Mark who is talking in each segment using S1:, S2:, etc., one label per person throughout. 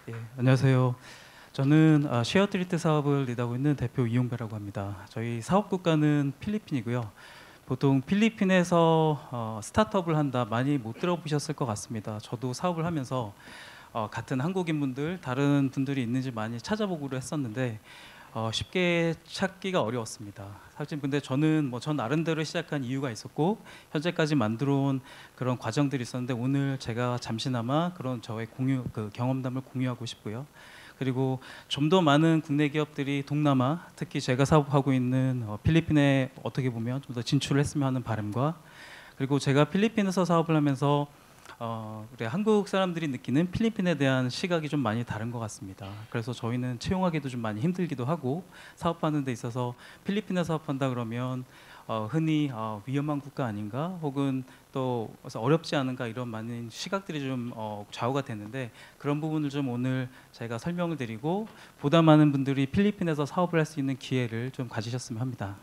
S1: 예, 안녕하세요. 저는 쉐어트리트 사업을 리드하고 있는 대표 이용배라고 합니다. 저희 사업 국가는 필리핀이고요. 보통 필리핀에서 스타트업을 한다 많이 못 들어보셨을 것 같습니다. 저도 사업을 하면서 같은 한국인분들, 다른 분들이 있는지 많이 찾아보기로 했었는데 쉽게 찾기가 어려웠습니다. 사실 근데 저는 전 나름대로 시작한 이유가 있었고 현재까지 만들어온 그런 과정들이 있었는데 오늘 제가 잠시나마 그런 저의 경험담을 공유하고 싶고요. 그리고 좀 더 많은 국내 기업들이 동남아, 특히 제가 사업하고 있는 필리핀에 어떻게 보면 좀 더 진출을 했으면 하는 바람과, 그리고 제가 필리핀에서 사업을 하면서 그래, 한국 사람들이 느끼는 필리핀에 대한 시각이 좀 많이 다른 것 같습니다. 그래서 저희는 채용하기도 좀 많이 힘들기도 하고, 사업하는 데 있어서 필리핀에 사업한다 그러면 흔히 위험한 국가 아닌가, 혹은 또 어렵지 않은가, 이런 많은 시각들이 좀 좌우가 됐는데, 그런 부분을 좀 오늘 제가 설명을 드리고 보다 많은 분들이 필리핀에서 사업을 할 수 있는 기회를 좀 가지셨으면 합니다.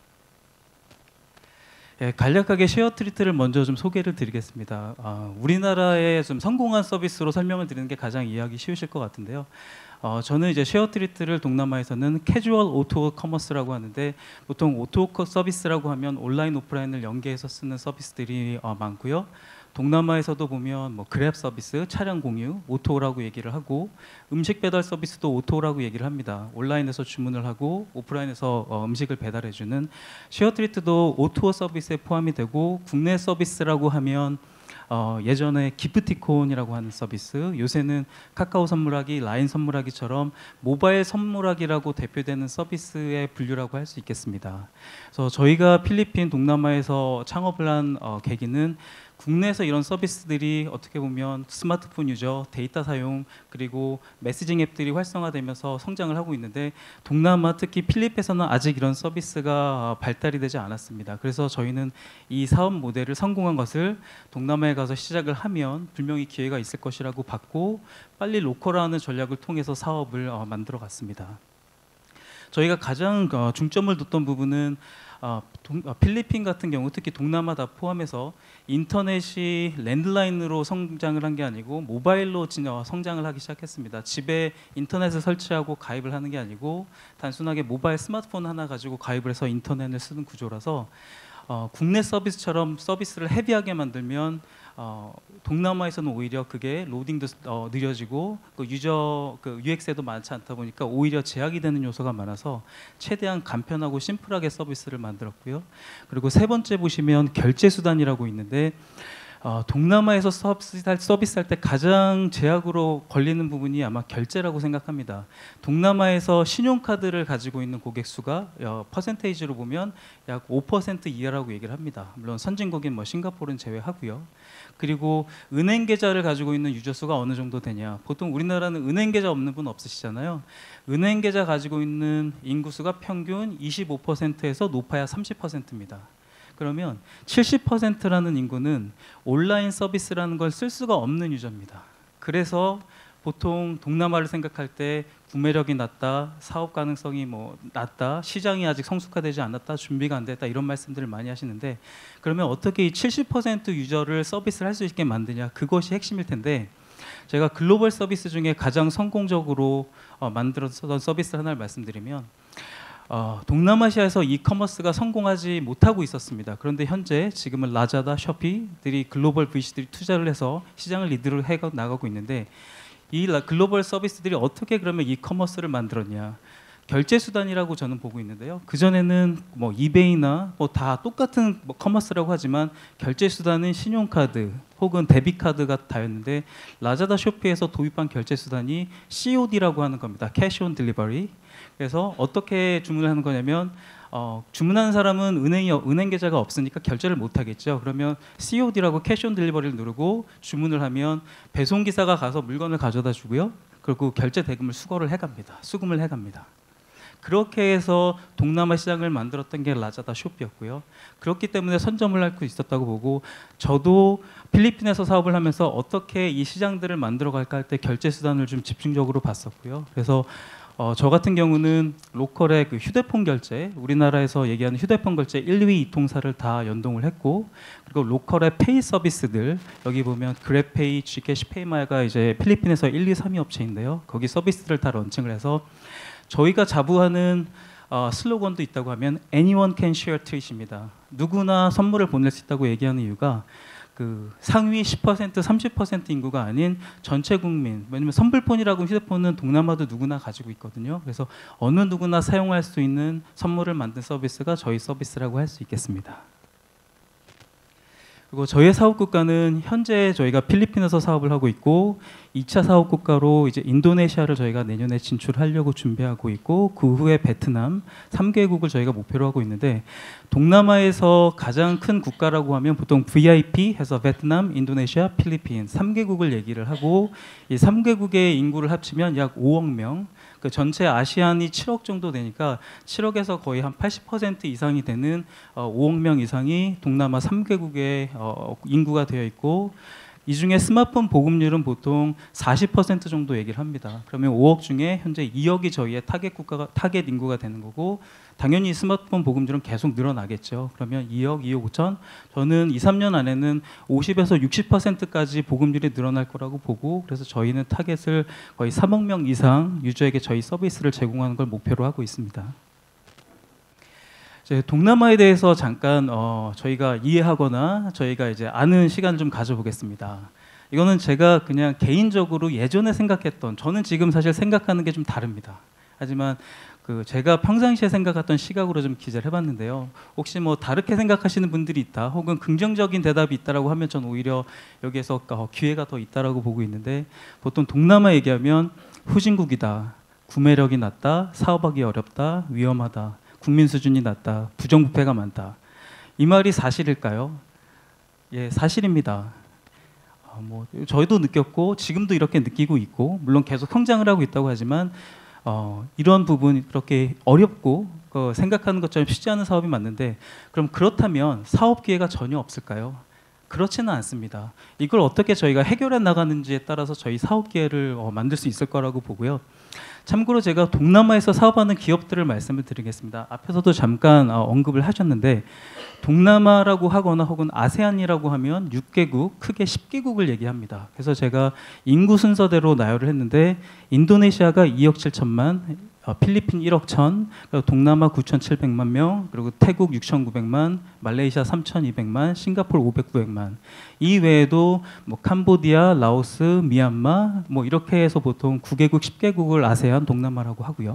S1: 예, 간략하게 쉐어트리트를 먼저 좀 소개를 드리겠습니다. 우리나라의 좀 성공한 서비스로 설명을 드리는 게 가장 이해하기 쉬우실 것 같은데요. 저는 이제 쉐어트리트를 동남아에서는 캐주얼 오토 커머스라고 하는데, 보통 오토 서비스라고 하면 온라인 오프라인을 연계해서 쓰는 서비스들이 많고요. 동남아에서도 보면 그랩 서비스, 차량 공유, 오토라고 얘기를 하고, 음식 배달 서비스도 오토라고 얘기를 합니다. 온라인에서 주문을 하고 오프라인에서 음식을 배달해주는 쉐어트리트도 오토 서비스에 포함이 되고, 국내 서비스라고 하면 예전에 기프티콘이라고 하는 서비스, 요새는 카카오 선물하기, 라인 선물하기처럼 모바일 선물하기라고 대표되는 서비스의 분류라고 할 수 있겠습니다. 그래서 저희가 필리핀 동남아에서 창업을 한 계기는, 국내에서 이런 서비스들이 어떻게 보면 스마트폰 유저, 데이터 사용, 그리고 메시징 앱들이 활성화되면서 성장을 하고 있는데, 동남아 특히 필리핀에서는 아직 이런 서비스가 발달이 되지 않았습니다. 그래서 저희는 이 사업 모델을 성공한 것을 동남아에 가서 시작을 하면 분명히 기회가 있을 것이라고 봤고, 빨리 로컬화하는 전략을 통해서 사업을 만들어 갔습니다. 저희가 가장 중점을 뒀던 부분은 필리핀 같은 경우, 특히 동남아 다 포함해서 인터넷이 랜드라인으로 성장을 한 게 아니고 모바일로 성장을 하기 시작했습니다. 집에 인터넷을 설치하고 가입을 하는 게 아니고 단순하게 모바일 스마트폰 하나 가지고 가입을 해서 인터넷을 쓰는 구조라서, 국내 서비스처럼 서비스를 헤비하게 만들면 동남아에서는 오히려 그게 로딩도 느려지고 UX에도 많지 않다 보니까 오히려 제약이 되는 요소가 많아서 최대한 간편하고 심플하게 서비스를 만들었고요. 그리고 세 번째 보시면 결제 수단이라고 있는데, 동남아에서 서비스할 때 가장 제약으로 걸리는 부분이 아마 결제라고 생각합니다. 동남아에서 신용카드를 가지고 있는 고객 수가 퍼센테이지로 보면 약 5% 이하라고 얘기를 합니다. 물론 선진국인 싱가포르는 제외하고요. 그리고 은행 계좌를 가지고 있는 유저 수가 어느 정도 되냐, 보통 우리나라는 은행 계좌 없는 분 없으시잖아요. 은행 계좌 가지고 있는 인구수가 평균 25%에서 높아야 30%입니다. 그러면 70%라는 인구는 온라인 서비스라는 걸 쓸 수가 없는 유저입니다. 그래서 보통 동남아를 생각할 때 구매력이 낮다, 사업 가능성이 낮다, 시장이 아직 성숙화되지 않았다, 준비가 안 됐다, 이런 말씀들을 많이 하시는데, 그러면 어떻게 이 70% 유저를 서비스를 할 수 있게 만드냐, 그것이 핵심일 텐데, 제가 글로벌 서비스 중에 가장 성공적으로 만들었던 서비스 하나를 말씀드리면, 동남아시아에서 이커머스가 성공하지 못하고 있었습니다. 그런데 현재 지금은 라자다, 쇼피들이 글로벌 VC들이 투자를 해서 시장을 리드를 해 나가고 있는데, 이 글로벌 서비스들이 어떻게 그러면 이커머스를 만들었냐, 결제 수단이라고 저는 보고 있는데요. 그전에는 이베이나 다 똑같은 커머스라고 하지만 결제 수단은 신용카드 혹은 데비카드가 다였는데, 라자다, 쇼피에서 도입한 결제 수단이 COD라고 하는 겁니다. 캐시 온 딜리버리. 그래서 어떻게 주문을 하는 거냐면, 주문하는 사람은 은행 계좌가 없으니까 결제를 못 하겠죠. 그러면 COD라고 캐시 온 딜리버리를 누르고 주문을 하면 배송기사가 가서 물건을 가져다 주고요. 그리고 결제 대금을 수금을 해갑니다. 그렇게 해서 동남아 시장을 만들었던 게 라자다, 쇼피였고요. 그렇기 때문에 선점을 할 수 있었다고 보고, 저도 필리핀에서 사업을 하면서 어떻게 이 시장들을 만들어 갈까 할 때 결제 수단을 좀 집중적으로 봤었고요. 그래서 저 같은 경우는 로컬의 그 휴대폰 결제, 우리나라에서 얘기하는 휴대폰 결제 1, 2위 이통사를 다 연동을 했고, 그리고 로컬의 페이 서비스들, 여기 보면 그랩페이, G캐시페이마가 이제 필리핀에서 1, 2, 3위 업체인데요. 거기 서비스를 다 런칭을 해서 저희가 자부하는 슬로건도 있다고 하면 Anyone can share treat입니다. 누구나 선물을 보낼 수 있다고 얘기하는 이유가 그 상위 10%, 30% 인구가 아닌 전체 국민, 왜냐면 선불폰이라고 휴대폰은 동남아도 누구나 가지고 있거든요. 그래서 어느 누구나 사용할 수 있는 선물을 만든 서비스가 저희 서비스라고 할 수 있겠습니다. 그리고 저희의 사업 국가는 현재 저희가 필리핀에서 사업을 하고 있고 2차 사업 국가로 이제 인도네시아를 저희가 내년에 진출하려고 준비하고 있고 그 후에 베트남 3개국을 저희가 목표로 하고 있는데 동남아에서 가장 큰 국가라고 하면 보통 VIP 해서 베트남, 인도네시아, 필리핀 3개국을 얘기를 하고 이 3개국의 인구를 합치면 약 5억 명 그 전체 아시안이 7억 정도 되니까 7억에서 거의 한 80% 이상이 되는 5억 명 이상이 동남아 3개국의 인구가 되어 있고 이 중에 스마트폰 보급률은 보통 40% 정도 얘기를 합니다. 그러면 5억 중에 현재 2억이 저희의 타겟 인구가 되는 거고 당연히 스마트폰 보급률은 계속 늘어나겠죠. 그러면 2억, 2억 5천 저는 2, 3년 안에는 50에서 60%까지 보급률이 늘어날 거라고 보고 그래서 저희는 타겟을 거의 3억 명 이상 유저에게 저희 서비스를 제공하는 걸 목표로 하고 있습니다. 동남아에 대해서 잠깐 저희가 이해하거나 저희가 이제 아는 시간 좀 가져보겠습니다. 이거는 제가 그냥 개인적으로 예전에 생각했던 저는 지금 사실 생각하는 게 좀 다릅니다. 하지만 그 제가 평상시에 생각했던 시각으로 좀 기재를 해봤는데요. 혹시 뭐 다르게 생각하시는 분들이 있다, 혹은 긍정적인 대답이 있다라고 하면 전 오히려 여기에서 기회가 더 있다라고 보고 있는데 보통 동남아 얘기하면 후진국이다, 구매력이 낮다, 사업하기 어렵다, 위험하다. 국민 수준이 낮다, 부정부패가 많다. 이 말이 사실일까요? 예, 사실입니다. 뭐 저희도 느꼈고 지금도 이렇게 느끼고 있고 물론 계속 성장을 하고 있다고 하지만 이런 부분이 그렇게 어렵고 생각하는 것처럼 쉽지 않은 사업이 맞는데 그럼 그렇다면 사업 기회가 전혀 없을까요? 그렇지는 않습니다. 이걸 어떻게 저희가 해결해 나가는지에 따라서 저희 사업 기회를 만들 수 있을 거라고 보고요. 참고로 제가 동남아에서 사업하는 기업들을 말씀을 드리겠습니다. 앞에서도 잠깐 언급을 하셨는데 동남아라고 하거나 혹은 아세안이라고 하면 6개국, 크게 10개국을 얘기합니다. 그래서 제가 인구 순서대로 나열을 했는데 인도네시아가 2억 7천만, 필리핀 1억 1천, 동남아 9,700만 명, 그리고 태국 6,900만, 말레이시아 3,200만, 싱가포르 500~900만. 이 외에도 뭐 캄보디아, 라오스, 미얀마 뭐 이렇게 해서 보통 9개국, 10개국을 아세안 동남아라고 하고요.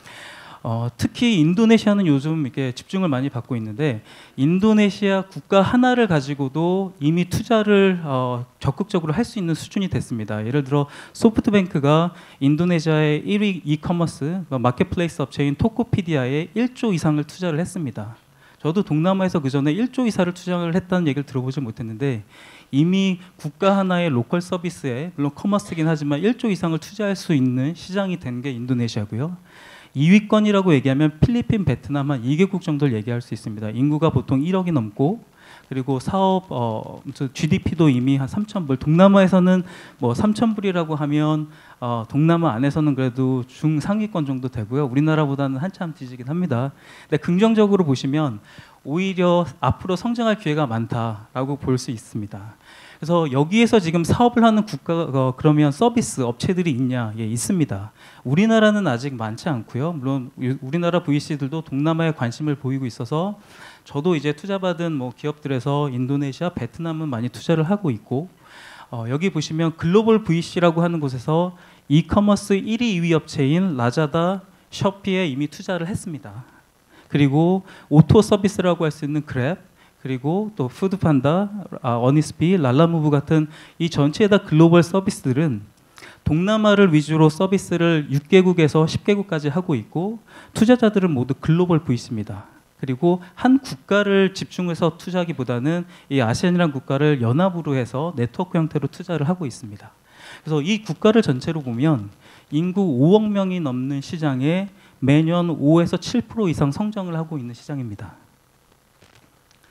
S1: 특히 인도네시아는 요즘 이렇게 집중을 많이 받고 있는데 인도네시아 국가 하나를 가지고도 이미 투자를 적극적으로 할 수 있는 수준이 됐습니다. 예를 들어 소프트뱅크가 인도네시아의 1위 이커머스 마켓플레이스 업체인 토코피디아에 1조 이상을 투자를 했습니다. 저도 동남아에서 그 전에 1조 이상을 투자를 했다는 얘기를 들어보지 못했는데 이미 국가 하나의 로컬 서비스에 물론 커머스긴 하지만 1조 이상을 투자할 수 있는 시장이 된 게 인도네시아고요. 2위권이라고 얘기하면 필리핀, 베트남 한 2개국 정도를 얘기할 수 있습니다. 인구가 보통 1억이 넘고 그리고 사업 GDP도 이미 한 3,000불. 동남아에서는 뭐 3,000불이라고 하면 동남아 안에서는 그래도 중상위권 정도 되고요. 우리나라보다는 한참 뒤지긴 합니다. 근데 긍정적으로 보시면 오히려 앞으로 성장할 기회가 많다라고 볼 수 있습니다. 그래서 여기에서 지금 사업을 하는 국가가 그러면 서비스 업체들이 있냐? 예, 있습니다. 우리나라는 아직 많지 않고요. 물론 우리나라 VC들도 동남아에 관심을 보이고 있어서 저도 이제 투자받은 뭐 기업들에서 인도네시아, 베트남은 많이 투자를 하고 있고 여기 보시면 글로벌 VC라고 하는 곳에서 이커머스 1위, 2위 업체인 라자다, 셔피에 이미 투자를 했습니다. 그리고 오토 서비스라고 할 수 있는 그랩, 그리고 또 푸드판다, 어니스피, 랄라무브 같은 이 전체에다 글로벌 서비스들은 동남아를 위주로 서비스를 6개국에서 10개국까지 하고 있고 투자자들은 모두 글로벌 VC입니다. 그리고 한 국가를 집중해서 투자하기보다는 이 아시안이라는 국가를 연합으로 해서 네트워크 형태로 투자를 하고 있습니다. 그래서 이 국가를 전체로 보면 인구 5억 명이 넘는 시장에 매년 5에서 7% 이상 성장을 하고 있는 시장입니다.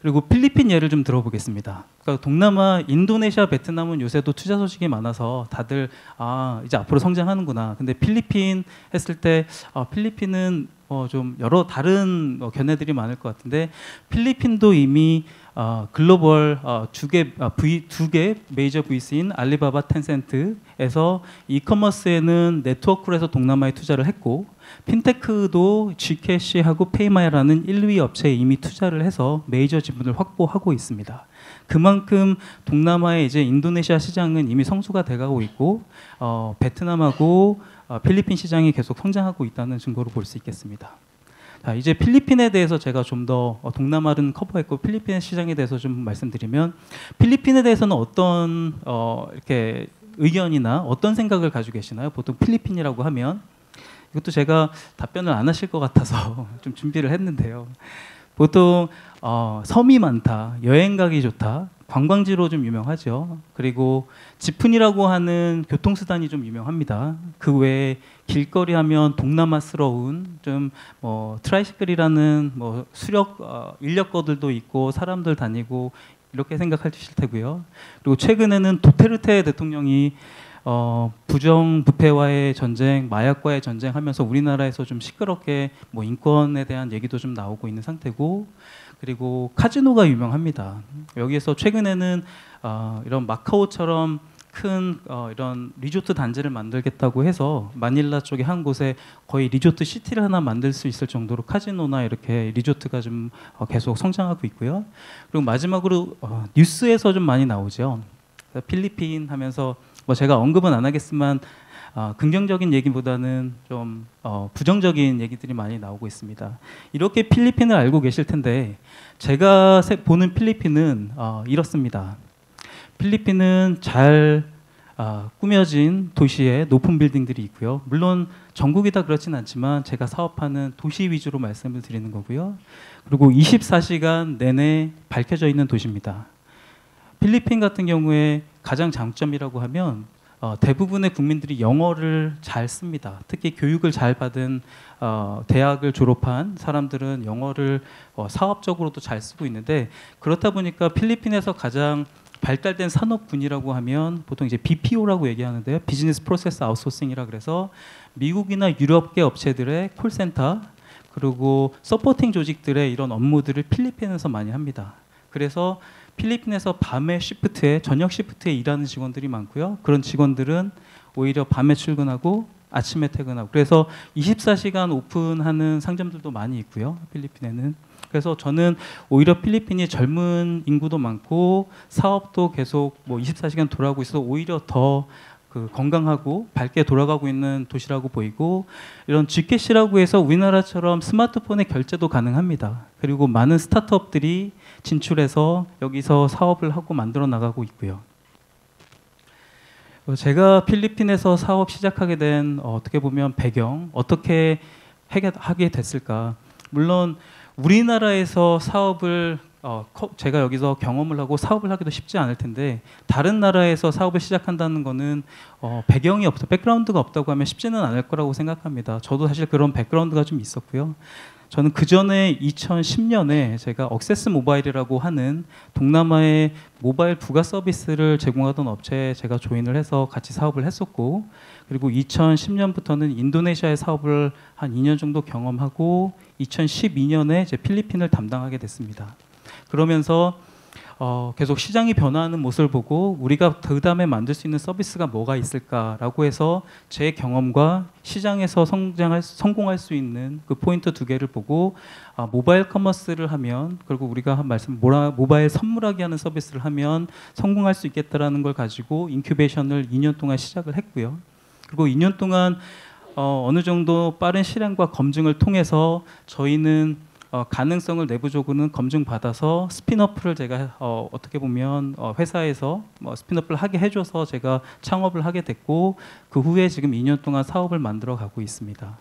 S1: 그리고 필리핀 예를 좀 들어보겠습니다. 그러니까 동남아, 인도네시아, 베트남은 요새도 투자 소식이 많아서 다들 이제 앞으로 성장하는구나. 근데 필리핀 했을 때 필리핀은 좀 여러 다른 견해들이 많을 것 같은데 필리핀도 이미 글로벌 두 개 메이저 VC인 알리바바, 텐센트에서 이커머스에는 네트워크로 해서 동남아에 투자를 했고 핀테크도 Gcash하고 페이마야라는 1위 업체에 이미 투자를 해서 메이저 지분을 확보하고 있습니다. 그만큼 동남아의 이제 인도네시아 시장은 이미 성수가 돼가고 있고 베트남하고 필리핀 시장이 계속 성장하고 있다는 증거로 볼 수 있겠습니다. 자, 이제 필리핀에 대해서 제가 좀 더 동남아는 커버했고 필리핀 시장에 대해서 좀 말씀드리면 필리핀에 대해서는 어떤 이렇게 의견이나 어떤 생각을 가지고 계시나요? 보통 필리핀이라고 하면 이것도 제가 답변을 안 하실 것 같아서 좀 준비를 했는데요. 보통 섬이 많다, 여행 가기 좋다, 관광지로 좀 유명하죠. 그리고 지푼이라고 하는 교통수단이 좀 유명합니다. 그 외에 길거리 하면 동남아스러운 좀 트라이시클이라는 수력 인력거들도 있고 사람들 다니고 이렇게 생각하실 테고요. 그리고 최근에는 두테르테 대통령이 부정부패와의 전쟁, 마약과의 전쟁하면서 우리나라에서 좀 시끄럽게 인권에 대한 얘기도 좀 나오고 있는 상태고, 그리고 카지노가 유명합니다. 여기에서 최근에는 이런 마카오처럼 큰 이런 리조트 단지를 만들겠다고 해서 마닐라 쪽에 한 곳에 거의 리조트 시티를 하나 만들 수 있을 정도로 카지노나 이렇게 리조트가 좀 계속 성장하고 있고요. 그리고 마지막으로 뉴스에서 좀 많이 나오죠. 필리핀 하면서 제가 언급은 안 하겠지만 긍정적인 얘기보다는 좀 부정적인 얘기들이 많이 나오고 있습니다. 이렇게 필리핀을 알고 계실 텐데 제가 보는 필리핀은 이렇습니다. 필리핀은 잘 꾸며진 도시에 높은 빌딩들이 있고요. 물론 전국이 다 그렇진 않지만 제가 사업하는 도시 위주로 말씀을 드리는 거고요. 그리고 24시간 내내 밝혀져 있는 도시입니다. 필리핀 같은 경우에 가장 장점이라고 하면 대부분의 국민들이 영어를 잘 씁니다. 특히 교육을 잘 받은 대학을 졸업한 사람들은 영어를 사업적으로도 잘 쓰고 있는데, 그렇다 보니까 필리핀에서 가장 발달된 산업군이라고 하면 보통 이제 BPO라고 얘기하는데요. 비즈니스 프로세스 아웃소싱이라 그래서 미국이나 유럽계 업체들의 콜센터 그리고 서포팅 조직들의 이런 업무들을 필리핀에서 많이 합니다. 그래서 필리핀에서 밤에 시프트에 저녁 시프트에 일하는 직원들이 많고요. 그런 직원들은 오히려 밤에 출근하고 아침에 퇴근하고, 그래서 24시간 오픈하는 상점들도 많이 있고요. 필리핀에는. 그래서 저는 오히려 필리핀이 젊은 인구도 많고 사업도 계속 24시간 돌아가고 있어서 오히려 더 건강하고 밝게 돌아가고 있는 도시라고 보이고, 이런 Gcash라고 해서 우리나라처럼 스마트폰의 결제도 가능합니다. 그리고 많은 스타트업들이 진출해서 여기서 사업을 하고 만들어 나가고 있고요. 제가 필리핀에서 사업 시작하게 된 어떻게 보면 배경, 어떻게 하게 됐을까. 물론 우리나라에서 사업을 제가 여기서 경험을 하고 사업을 하기도 쉽지 않을 텐데, 다른 나라에서 사업을 시작한다는 거는 배경이 없어, 백그라운드가 없다고 하면 쉽지는 않을 거라고 생각합니다. 저도 사실 그런 백그라운드가 좀 있었고요. 저는 그 전에 2010년에 제가 억세스 모바일이라고 하는 동남아의 모바일 부가 서비스를 제공하던 업체에 제가 조인을 해서 같이 사업을 했었고, 그리고 2010년부터는 인도네시아의 사업을 한 2년 정도 경험하고 2012년에 이제 필리핀을 담당하게 됐습니다. 그러면서 계속 시장이 변화하는 모습을 보고 우리가 그 다음에 만들 수 있는 서비스가 뭐가 있을까라고 해서 제 경험과 시장에서 성공할 수 있는 그 포인트 두 개를 보고 모바일 커머스를 하면, 그리고 우리가 한 말씀 모바일 선물하기 하는 서비스를 하면 성공할 수 있겠다라는 걸 가지고 인큐베이션을 2년 동안 시작을 했고요. 그리고 2년 동안 어느 정도 빠른 실행과 검증을 통해서 저희는 가능성을 내부적으로는 검증받아서 스핀오프를 제가 어떻게 보면 회사에서 스핀오프를 하게 해줘서 제가 창업을 하게 됐고, 그 후에 지금 2년 동안 사업을 만들어 가고 있습니다.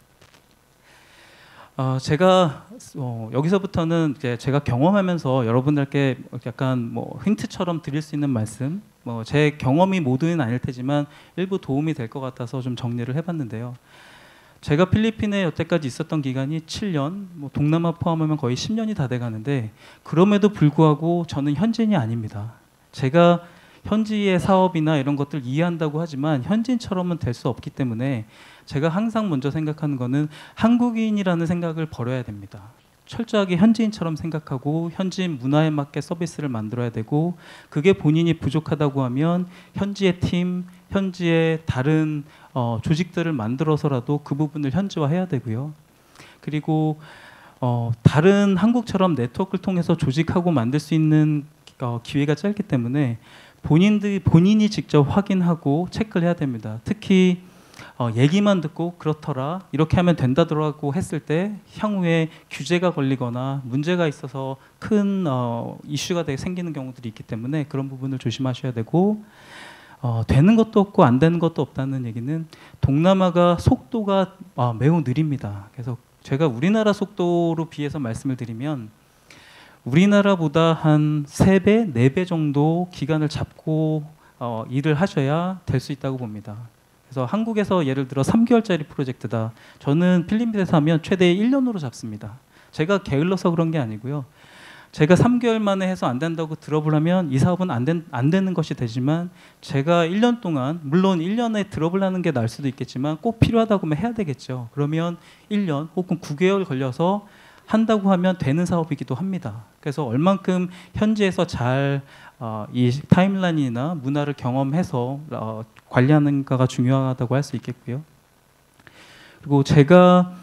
S1: 제가 여기서부터는 이제 제가 경험하면서 여러분들께 약간 힌트처럼 드릴 수 있는 말씀, 제 경험이 모두는 아닐 테지만 일부 도움이 될 것 같아서 좀 정리를 해봤는데요. 제가 필리핀에 여태까지 있었던 기간이 7년, 뭐 동남아 포함하면 거의 10년이 다 돼가는데 그럼에도 불구하고 저는 현지인이 아닙니다. 제가 현지의 사업이나 이런 것들 이해한다고 하지만 현지인처럼은 될 수 없기 때문에 제가 항상 먼저 생각하는 거는 한국인이라는 생각을 버려야 됩니다. 철저하게 현지인처럼 생각하고 현지인 문화에 맞게 서비스를 만들어야 되고 그게 본인이 부족하다고 하면 현지의 팀, 현지의 다른 조직들을 만들어서라도 그 부분을 현지화해야 되고요. 그리고 다른 한국처럼 네트워크를 통해서 조직하고 만들 수 있는 기회가 짧기 때문에 본인이 직접 확인하고 체크를 해야 됩니다. 특히 얘기만 듣고 그렇더라 이렇게 하면 된다더라고 했을 때 향후에 규제가 걸리거나 문제가 있어서 큰 이슈가 생기는 경우들이 있기 때문에 그런 부분을 조심하셔야 되고 되는 것도 없고 안 되는 것도 없다는 얘기는 동남아가 속도가 매우 느립니다. 그래서 제가 우리나라 속도로 비해서 말씀을 드리면 우리나라보다 한 3배, 4배 정도 기간을 잡고 일을 하셔야 될 수 있다고 봅니다. 그래서 한국에서 예를 들어 3개월짜리 프로젝트다. 저는 필리핀에서 하면 최대 1년으로 잡습니다. 제가 게을러서 그런 게 아니고요. 제가 3개월 만에 해서 안 된다고 드롭을 이 사업은 안 되는 것이 되지만 제가 1년 동안 물론 1년에 드롭을 하는 게 나을 수도 있겠지만 꼭 필요하다고 하면 해야 되겠죠. 그러면 1년 혹은 9개월 걸려서 한다고 하면 되는 사업이기도 합니다. 그래서 얼만큼 현지에서 잘 이 타임라인이나 문화를 경험해서 관리하는가가 중요하다고 할 수 있겠고요. 그리고 제가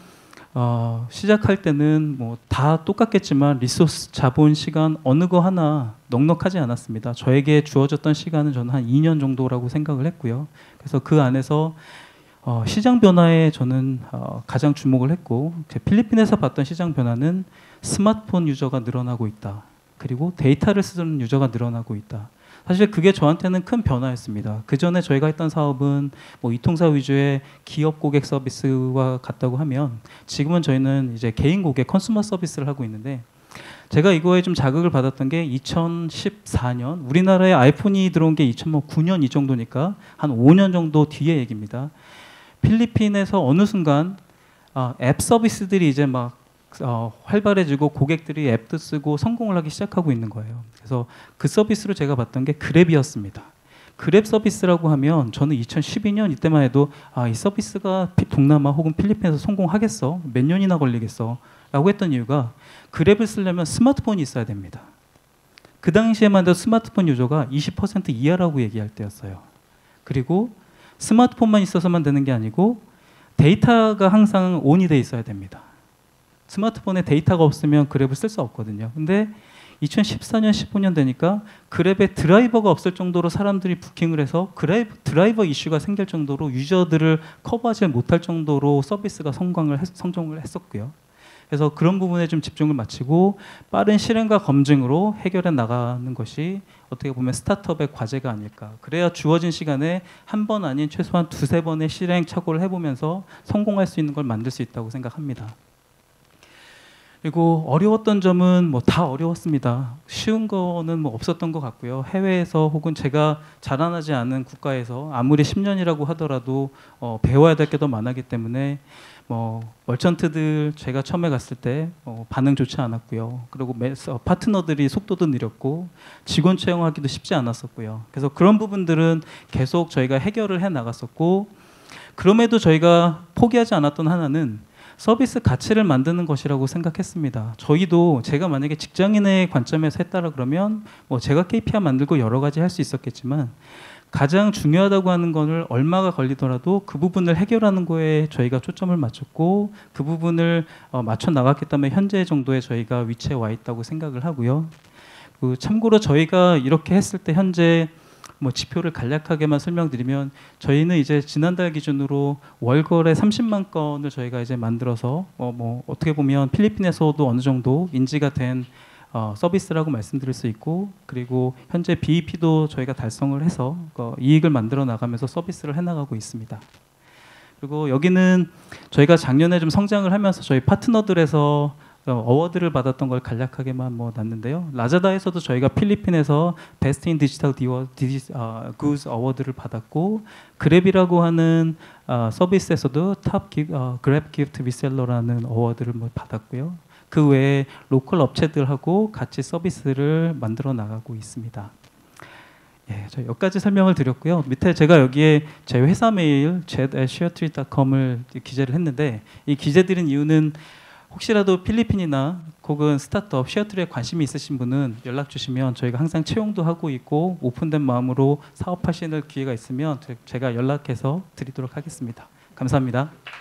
S1: 시작할 때는 뭐 다 똑같겠지만 리소스, 자본, 시간 어느 거 하나 넉넉하지 않았습니다. 저에게 주어졌던 시간은 저는 한 2년 정도라고 생각을 했고요. 그래서 그 안에서 시장 변화에 저는 가장 주목을 했고 필리핀에서 봤던 시장 변화는 스마트폰 유저가 늘어나고 있다. 그리고 데이터를 쓰는 유저가 늘어나고 있다. 사실 그게 저한테는 큰 변화였습니다. 그 전에 저희가 했던 사업은 뭐 이통사 위주의 기업 고객 서비스와 같다고 하면 지금은 저희는 이제 개인 고객 컨슈머 서비스를 하고 있는데 제가 이거에 좀 자극을 받았던 게 2014년 우리나라에 아이폰이 들어온 게 2009년 이 정도니까 한 5년 정도 뒤의 얘기입니다. 필리핀에서 어느 순간 앱 서비스들이 이제 막 활발해지고 고객들이 앱도 쓰고 성공을 하기 시작하고 있는 거예요. 그래서 그 서비스로 제가 봤던 게 그랩이었습니다. 그랩 서비스라고 하면 저는 2012년 이때만 해도 이 서비스가 동남아 혹은 필리핀에서 성공하겠어? 몇 년이나 걸리겠어? 라고 했던 이유가 그랩을 쓰려면 스마트폰이 있어야 됩니다. 그 당시에만 해도 스마트폰 유저가 20% 이하라고 얘기할 때였어요. 그리고 스마트폰만 있어서만 되는 게 아니고 데이터가 항상 온이 돼 있어야 됩니다. 스마트폰에 데이터가 없으면 그랩을 쓸 수 없거든요. 근데 2014년, 15년 되니까 그랩에 드라이버가 없을 정도로 사람들이 부킹을 해서 드라이버 이슈가 생길 정도로 유저들을 커버하지 못할 정도로 서비스가 성공을 했었고요. 그래서 그런 부분에 좀 집중을 마치고 빠른 실행과 검증으로 해결해 나가는 것이 어떻게 보면 스타트업의 과제가 아닐까. 그래야 주어진 시간에 한 번 아닌 최소한 2-3번의 실행착오를 해보면서 성공할 수 있는 걸 만들 수 있다고 생각합니다. 그리고 어려웠던 점은 뭐 다 어려웠습니다. 쉬운 거는 뭐 없었던 것 같고요. 해외에서 혹은 제가 자라나지 않은 국가에서 아무리 10년이라고 하더라도 배워야 될 게 더 많았기 때문에 뭐 멀천트들 제가 처음에 갔을 때 반응 좋지 않았고요. 그리고 파트너들이 속도도 느렸고 직원 채용하기도 쉽지 않았었고요. 그래서 그런 부분들은 계속 저희가 해결을 해 나갔었고 그럼에도 저희가 포기하지 않았던 하나는 서비스 가치를 만드는 것이라고 생각했습니다. 저희도 제가 만약에 직장인의 관점에서 했다라 그러면 뭐 제가 KPI 만들고 여러 가지 할 수 있었겠지만 가장 중요하다고 하는 것을 얼마가 걸리더라도 그 부분을 해결하는 거에 저희가 초점을 맞췄고 그 부분을 맞춰 나갔기 때문에 현재 정도의 저희가 위치에 와 있다고 생각을 하고요. 참고로 저희가 이렇게 했을 때 현재 뭐 지표를 간략하게만 설명드리면 저희는 이제 지난달 기준으로 월거래 30만 건을 저희가 이제 만들어서 뭐 어떻게 보면 필리핀에서도 어느 정도 인지가 된 서비스라고 말씀드릴 수 있고 그리고 현재 BEP도 저희가 달성을 해서 이익을 만들어 나가면서 서비스를 해나가고 있습니다. 그리고 여기는 저희가 작년에 좀 성장을 하면서 저희 파트너들에서 어워드를 받았던 걸 간략하게만 뭐 놨는데요. 라자다에서도 저희가 필리핀에서 베스트 인 디지털 구즈 어워드를 받았고, 그랩이라고 하는 서비스에서도 탑 그랩 기프트 리셀러라는 어워드를 뭐 받았고요. 그 외에 로컬 업체들하고 같이 서비스를 만들어 나가고 있습니다. 예, 저 여기까지 설명을 드렸고요. 밑에 제가 여기에 제 회사 메일 jet@sharetreat.com을 기재를 했는데, 이 기재드린 이유는 혹시라도 필리핀이나 혹은 스타트업 쉐어트리에 관심이 있으신 분은 연락 주시면 저희가 항상 채용도 하고 있고 오픈된 마음으로 사업하시는 기회가 있으면 제가 연락해서 드리도록 하겠습니다. 감사합니다.